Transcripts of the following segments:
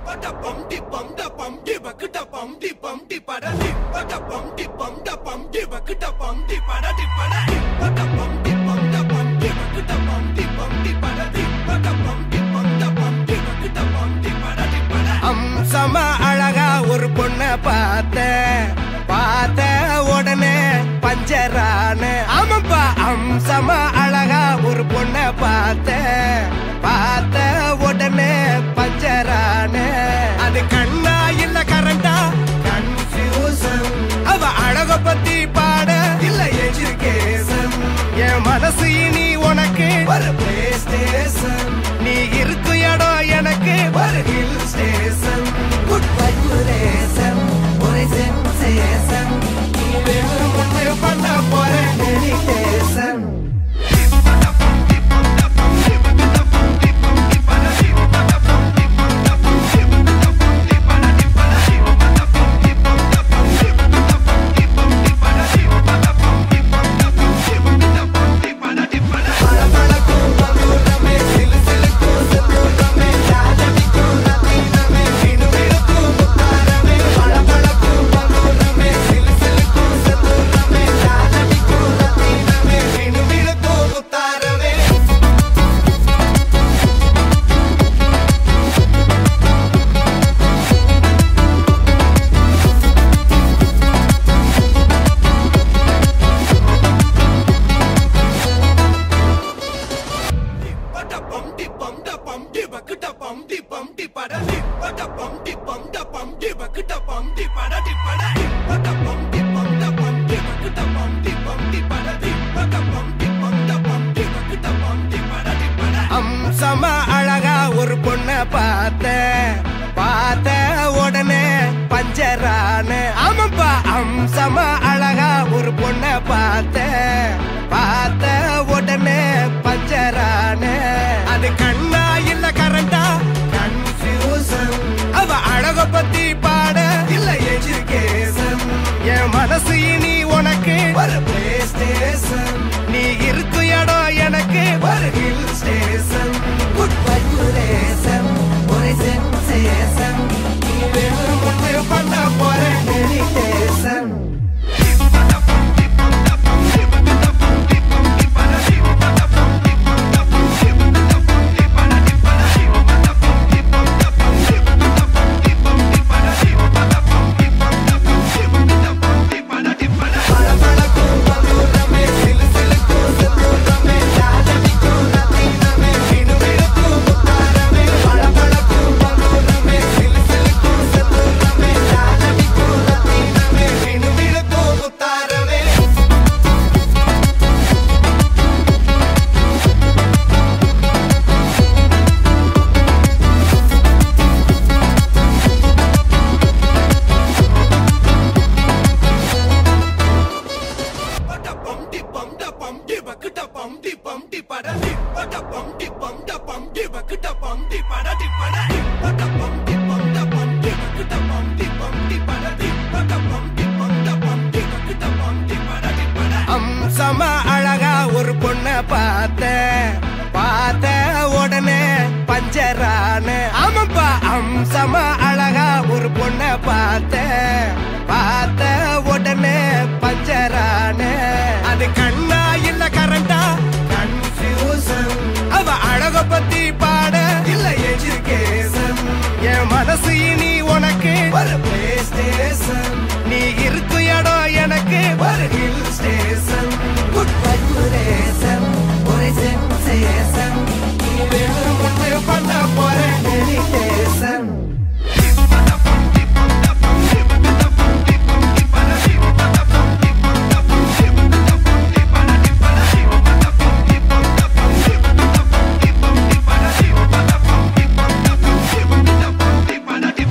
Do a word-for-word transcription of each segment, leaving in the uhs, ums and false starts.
அம்சமா அழகா ஒரு பொண்ண பார்த்த பார்த்த உடனே பஞ்சரான ஆமாப்பா அம்சமா அழகா ஒரு பொண்ண பார்த்த பார்த்த உடனே பஞ்சரான அது கண்ணா இல்ல கரண்டா கன்ஃபியூசன் அவ அழக பத்தி பாட இல்ல எஜுகேஷன் என் மனசு இனி உனக்கு ஒரு பிளே ஸ்டேஷன் நீ இருக்கு இடம் எனக்கு ஒரு ஹில் ஸ்டேஷன் குட் வைப்ரேஷன் ஒரு சென்சேஷன் நீ வேணும் ஒன்று பண்ண போற மெடிடேஷன் அம்சமா அழகா ஒரு பொண்ண பார்த்த பார்த்த உடனே பஞ்சரான ஆமாப்பா அம்சமா அழகா ஒரு பொண்ண பார்த்த பார்த்த உடனே பஞ்சரான அது கண்ணா இல்ல கரண்டா கன்ஃபியூசன் அவ அழக பத்தி பாட இல்ல எஜுகேஷன் என் மனசு இனி உனக்கு ஒரு பிளே ஸ்டேஷன் நீ இருக்கு இடம் எனக்கு ஒரு ஹில் ஸ்டேஷன் குட் வைப்ரேஷன் ஒரு சென்சேஷன் நீ வேணும் ஒன்று பண்ண போற மெடிடேஷன் அம்சமா அழகா ஒரு பொண்ண பார்த்த பார்த்த உடனே பஞ்சரான ஆமாப்பா அம்சமா அழகா ஒரு பொண்ண பார்த்த பார்த்த உடனே பஞ்சரான அது கண்ணா இல்ல கரண்டா கன்ஃபியூசன் அவ அழக பத்தி பாட இல்ல எஜுகேஷன் என் மனசு இனி உனக்கு ஒரு பிளே ஸ்டேஷன் நீ இருக்கு இடம் எனக்கு ஒரு ஹில் ஸ்டேஷன் குட் வைப்ரேஷன் ஒரு சென்சேஷன் நீ வேணும் ஒன்று பண்ண போற மெடிடேஷன் Para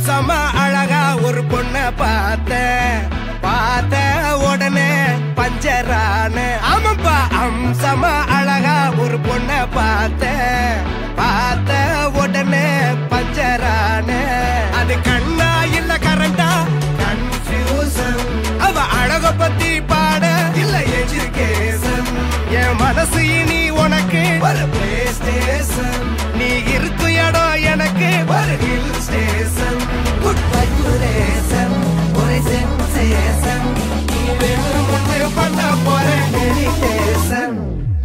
அம்சமா அழகா ஒரு பொண்ண பார்த்த பார்த்த உடனே பஞ்சரான ஆமாப்பா அம்சமா அழகா ஒரு பொண்ண பார்த்த பார்த்த உடனே பஞ்சரான அது கண்ணா இல்ல கரண்டா கன்ஃபியூசன் அவ அழக பத்தி பாட இல்ல எஜுகேஷன் என் மனசு இனி உனக்கு ஒரு பிளே ஸ்டேஷன் நீ இருக்கும் இடம் எனக்கு ஒரு ஹில் ஸ்டேஷன் குட் வைப்ரேஷன் ஒரு சென்சேஷன் நீ வேணும் ஒன்று பண்ண போற மெடிடேஷன்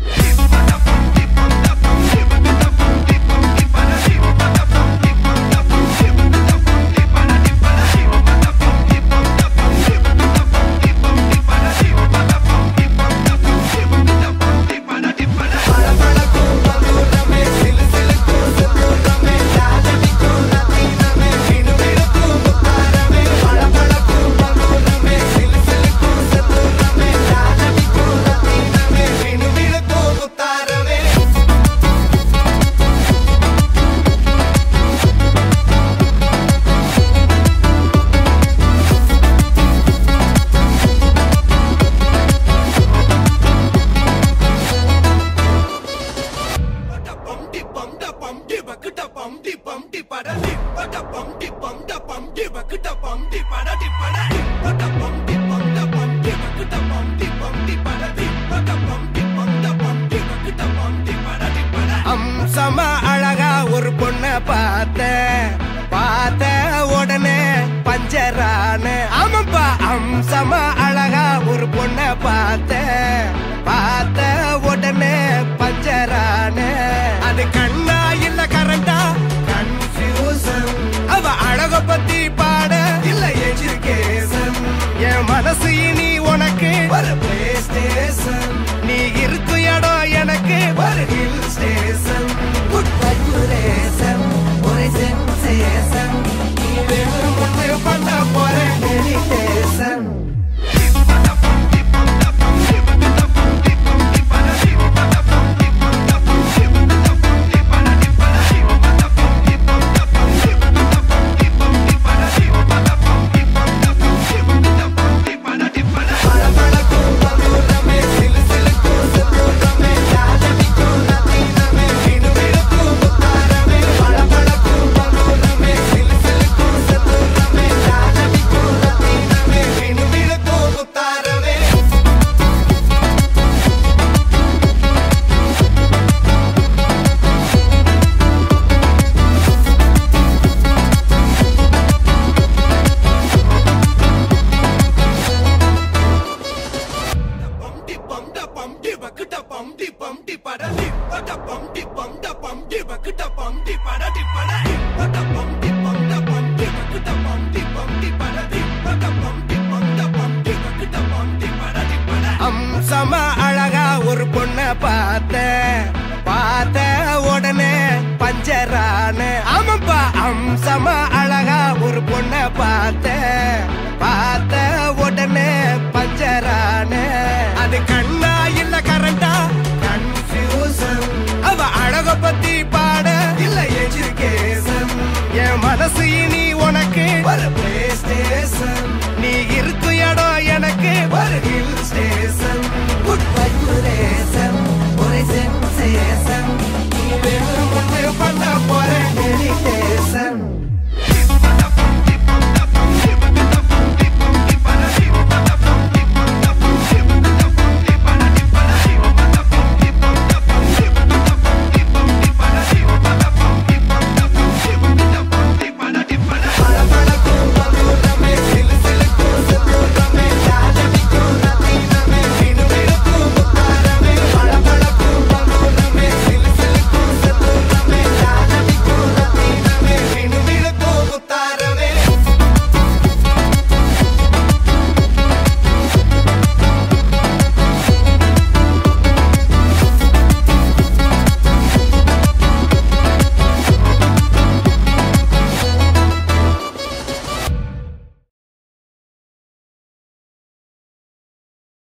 அம்சமா அழகா ஒரு பொண்ண பார்த்த பார்த்த உடனே பஞ்சரான ஆமாப்பா அம்சமா அழகா ஒரு பொண்ண பார்த்த பார்த்த உடனே பஞ்சரான அது கண்ணா இல்ல கரண்டா கன்ஃபியூசன் அவ அழக பத்தி பாட இல்ல எஜுகேஷன் என் மனசு இனி உனக்கு ஒரு பிளே ஸ்டேஷன் நீ இருக்கும் இடம் எனக்கு ஒரு ஹில் ஸ்டேஷன் குட் வைப்ரேஷன் ஒரு சென்சேஷன் நீ வேணும் ஒன்று பண்ண போற மெடிடேஷன் அம்சமா அழகா ஒரு பொண்ண பார்த்த பார்த்த உடனே பஞ்சரான ஆமாப்பா அம்சமா அழகா ஒரு பொண்ண பார்த்த பார்த்த உடனே பஞ்சரான அது கண்ணா இல்ல கரண்டா கன்ஃபியூசன் அவ அழக பத்தி பாட இல்ல எஜுகேஷன் என் மனசு இனி